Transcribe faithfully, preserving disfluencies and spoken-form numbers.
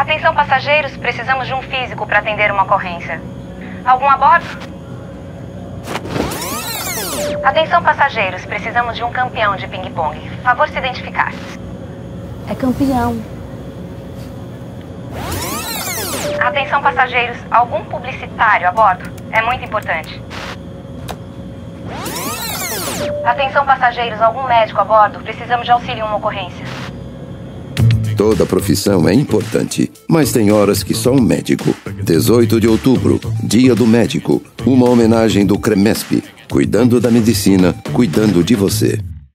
Atenção passageiros, precisamos de um físico para atender uma ocorrência. Algum a bordo? Atenção passageiros, precisamos de um campeão de ping-pong. Favor se identificar. É campeão. Atenção passageiros, algum publicitário a bordo? É muito importante. Atenção passageiros, algum médico a bordo? Precisamos de auxílio em uma ocorrência. Toda profissão é importante, mas tem horas que só um médico. dezoito de outubro, Dia do Médico. Uma homenagem do CREMESP. Cuidando da medicina, cuidando de você.